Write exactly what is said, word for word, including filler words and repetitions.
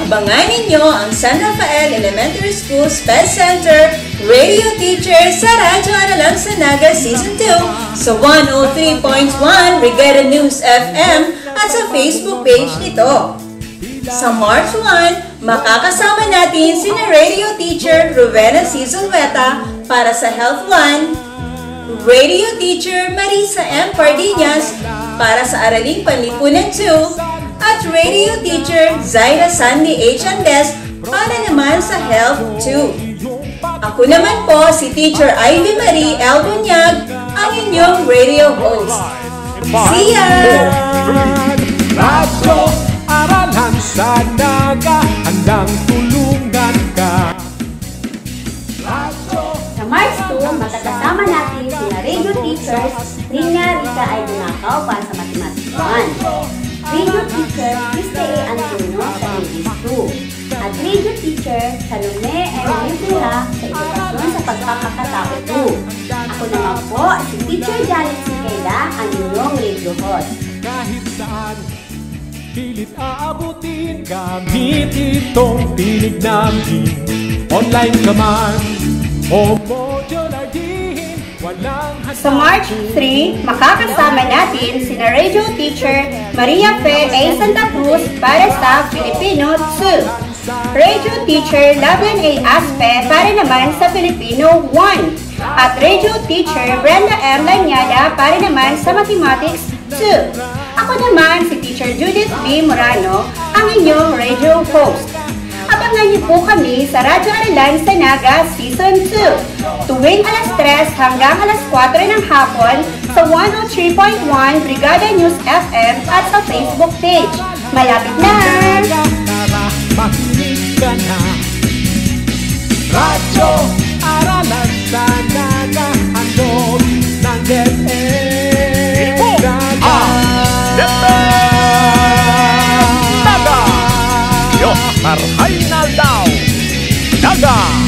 Abangan ninyo ang San Rafael Elementary School Sped Center Radio Teacher sa Radyo Aralan sa Naga Season two sa one oh three point one Brigada News F M at sa Facebook page nito. Sa March one, makakasama natin sina Radio Teacher Rowena C. Zulveta para sa Health one, Radio Teacher Marisa M. Pardinas para sa Araling Panlipunan two, at Radio Teacher Zaira Sandy H. Andes para naman sa Health two. Ako naman po si Teacher Ivy Marie L. Bunyag, ang inyong radio host. See ya! Radyo Aralan sa Naga, handang tulungan ka. Sa March two, magkakasama natin sina radio teachers Rina Rita ay Dunakaw para sa Mathematics one, radio teacher Krista A. Antonio sa English two, at radio teacher Salome M. Libera sa Edukasyon sa Pagpapakatao two. Ako naman po si Teacher Janet Siqueira, ang inyong radio host. Kahit saan pilit aabutin, gamit itong tinig namin. Online ka man o modular dihin, walang hasa. Sa March three, makakasama natin sina radio teacher Maria Fe A. Santa Cruz para sa Filipino two, radio teacher Laban A. Aspe para naman sa Filipino one, at radio teacher Brenda M. Lanyada para naman sa Mathematics two. Ako naman si Teacher Judith B. Morano, ang inyong radio host. Abangan niyo po kami sa Radyo Aralan sa Naga Season two, tuwing alas tres hanggang alas kwatro ng hapon sa one oh three point one Brigada News F M at sa Facebook page. Malapit na! Makinig ka na. Radyo Aralan sa Naga, handog ng DepEd. Naga! Naga! Yo, marhay na daw! Naga!